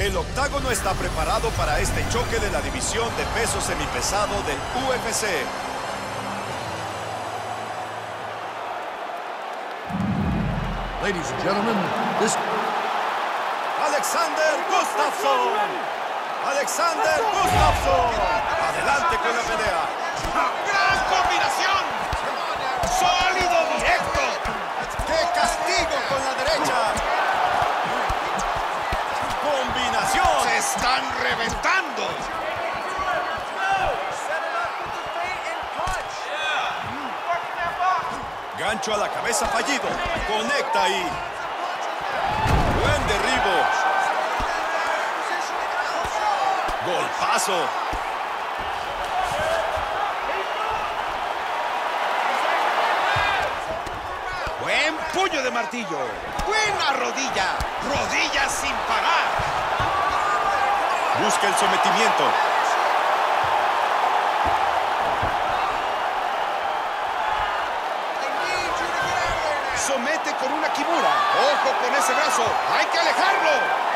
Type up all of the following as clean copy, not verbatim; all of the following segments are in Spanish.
El octágono está preparado para este choque de la división de peso semipesado del UFC. Ladies and gentlemen, this... Alexander Gustafsson. Alexander Gustafsson. Adelante con la pelea. ¡Gran combinación! ¡Sólido, directo! ¡Qué castigo con la derecha! ¡Combinación! ¡Se están reventando! Gancho a la cabeza fallido. Conecta ahí. Buen derribo. Golpazo. Buen puño de martillo. Buena rodilla. Rodillas sin parar. Busca el sometimiento. Somete con una kimura. ¡Ojo con ese brazo! ¡Hay que alejarlo!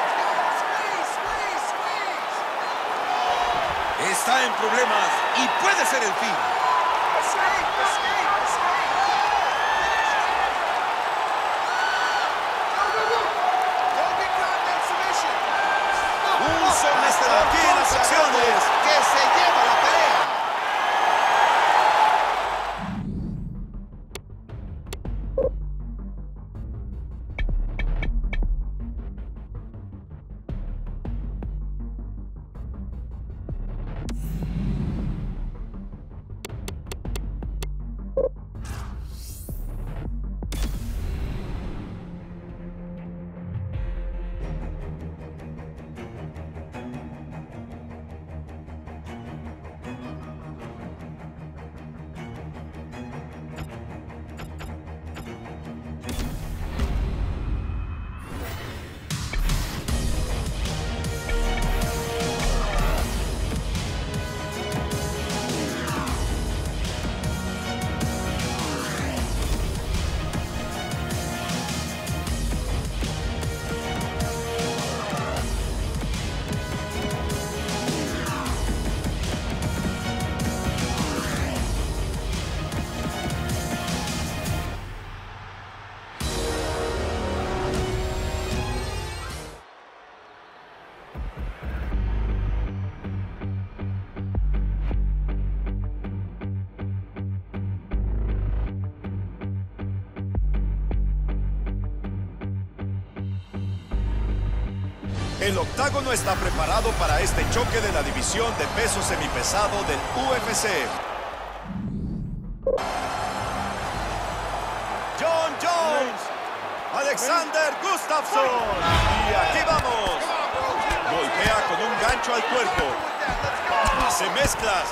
Está en problemas y puede ser el fin. Un somestador Aquí en las acciones. que se lleva la pelea. El octágono está preparado para este choque de la división de peso semipesado del UFC. Jon Jones. Alexander Gustafsson. Y aquí vamos. Golpea con un gancho al cuerpo. Hace mezclas.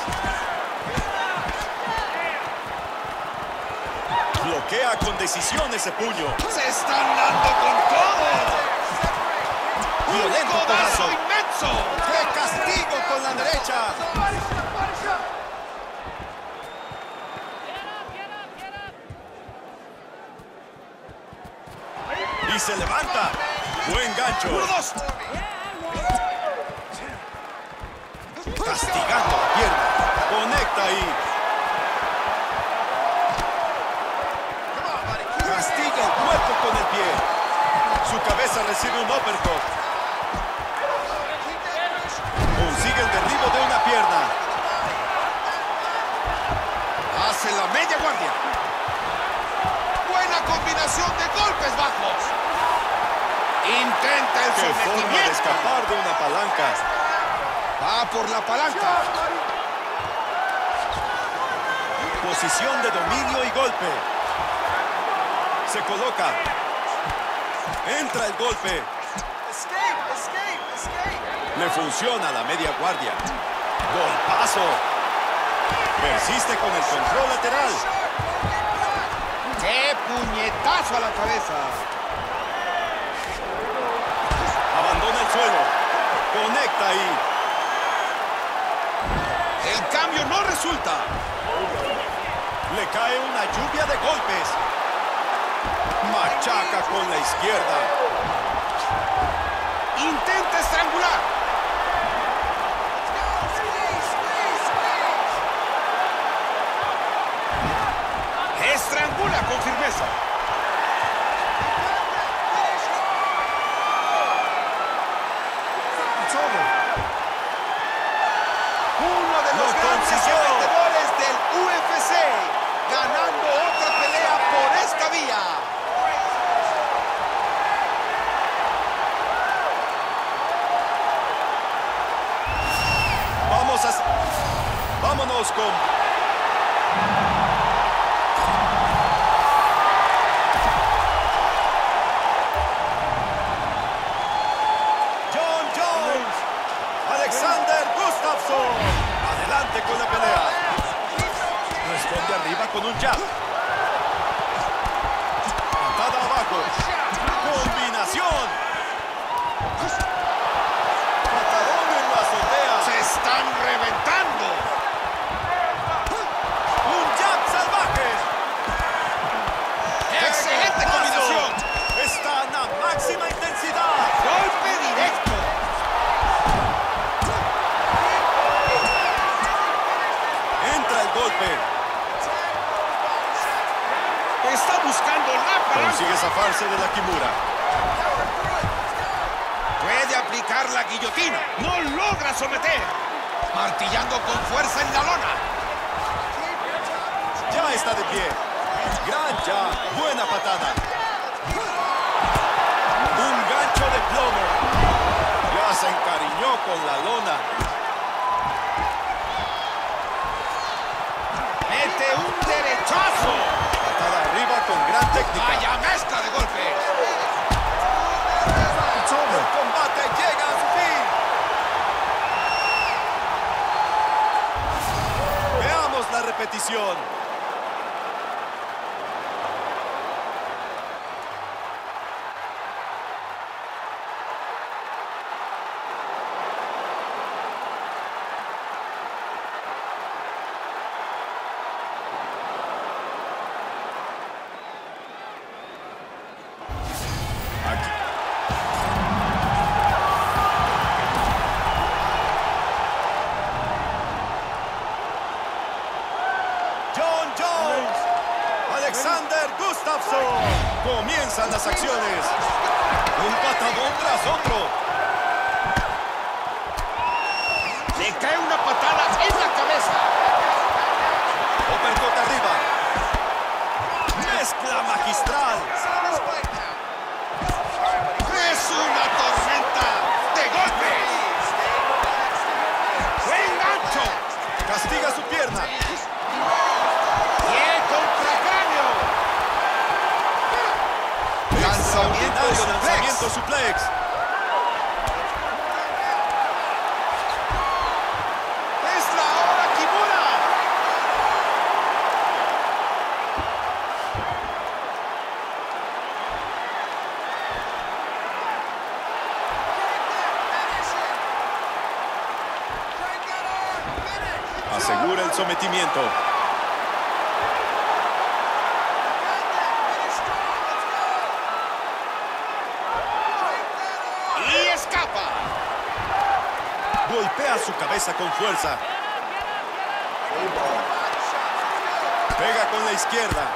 Bloquea con decisión ese puño. ¡Se están dando con todo! Violento ¡Un codazo codazo. inmenso! ¡Qué castigo con la derecha! Y se levanta. Buen gancho. ¡Uno, dos! Castigando la pierna. Conecta ahí. Castiga el cuerpo con el pie. Su cabeza recibe un uppercut. Consigue el derribo de una pierna. Hace la media guardia. Buena combinación de golpes bajos. Intenta el Qué forma de sometimiento. escapar de una palanca. Va por la palanca. Posición de dominio y golpe. Se coloca. Entra el golpe. Le funciona la media guardia. Golpazo. Persiste con el control lateral. ¡Qué puñetazo a la cabeza! Abandona el suelo. Conecta ahí. El cambio no resulta. Le cae una lluvia de golpes. Machaca con la izquierda. Intenta estrangular. Estrangula con firmeza. Uno de los grandes competidores del UFC, ganando otra pelea por esta vía. Vámonos con... Jon Jones, Alexander Gustafsson. Adelante con la pelea. Responde arriba con un jab. Patada abajo. Combinación. Patadón en la azotea. Se están reventando. Un jab salvaje. Excelente combinación. Están a máxima intensidad. Golpe directo. Entra el golpe. Está buscando la palanca. Consigue zafarse de la Kimura. Puede aplicar la guillotina. No logra someter. Martillando con fuerza en la lona. Ya está de pie. Gran jab. Buena patada. Un gancho de plomo. Ya se encariñó con la lona. Mete un derechazo. Patada arriba con gran técnica. Vaya mezcla de golpes. El combate llega a su fin. Veamos la repetición. Aquí. Jon Jones, Alexander Gustafsson. Comienzan las acciones. Un patadón tras otro. Le cae una patada en la cabeza. Uppercut arriba. Mezcla magistral. Es una tormenta de golpes. Buen gancho. Castiga su pierna. Pie contra cráneo. Lanzamiento suplex. Es la hora Kimura. Asegura el sometimiento. Y escapa. Golpea su cabeza con fuerza. Pega con la izquierda.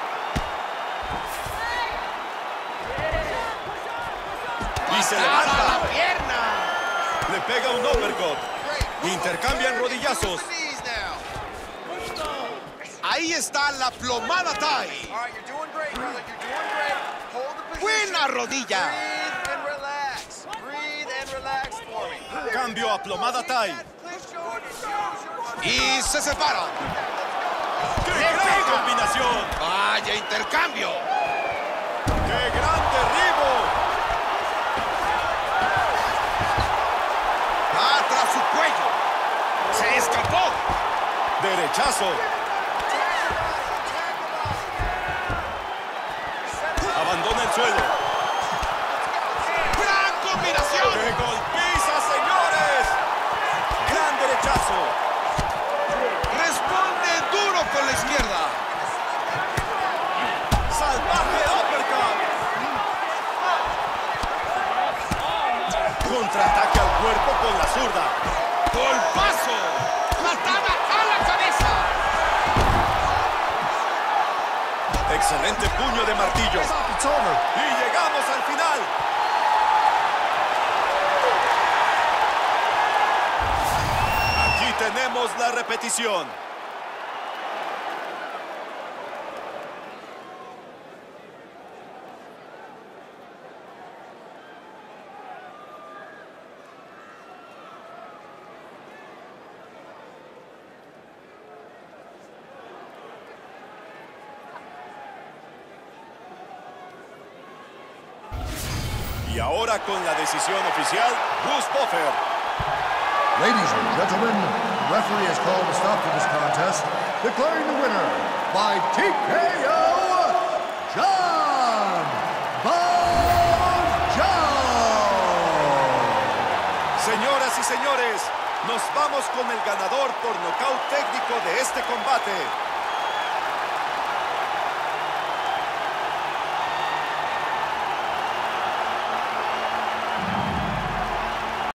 Y se Patada a levanta. la pierna. Le pega un uppercut. Intercambian rodillazos. Ahí está la plomada Thai. Buena rodilla. Cambio a plomada Thai. Y se separan. ¡Qué gran combinación! Vaya intercambio. ¡Qué gran derribo! Va tras su cuello. Se escapó. Derechazo. Abandona el suelo. Gran combinación. ¡Qué golpiza, señores! Gran derechazo. Responde duro con la izquierda. Salvaje uppercut. cuerpo con la zurda. ¡Golpazo! ¡Patada a la cabeza! Excelente puño de martillo. It's over. Y llegamos al final. Aquí tenemos la repetición. Y ahora con la decisión oficial, Bruce Buffer. Ladies and gentlemen, the referee has called a stop to this contest, declaring the winner by TKO, John Bon Jones. Señoras y señores, nos vamos con el ganador por nocaut técnico de este combate.